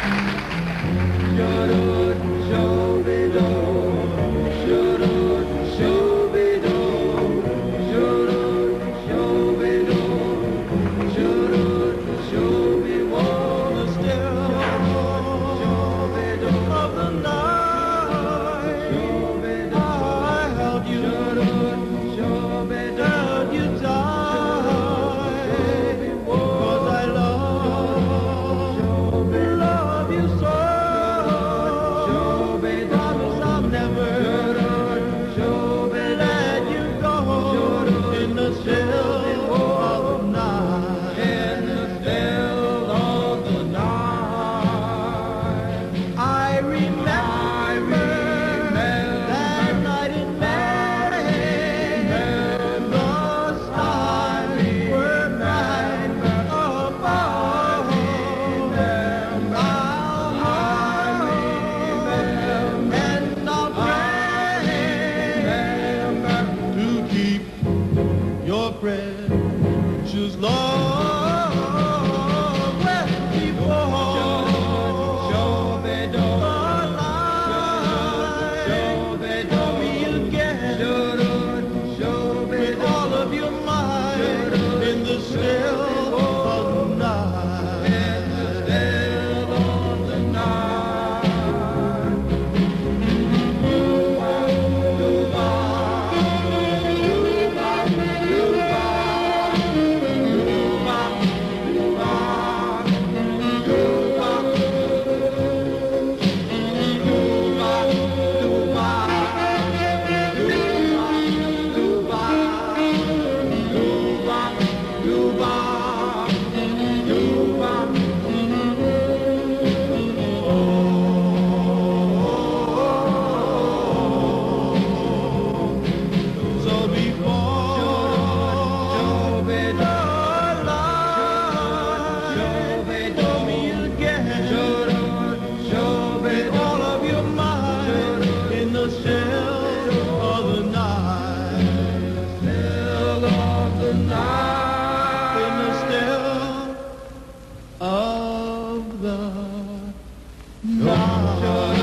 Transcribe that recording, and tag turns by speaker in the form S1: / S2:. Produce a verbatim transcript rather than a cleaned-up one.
S1: precious love when we fall. Show me door, show me door, me again. With all of your might in the still of the night. In the still of the night. Of the night.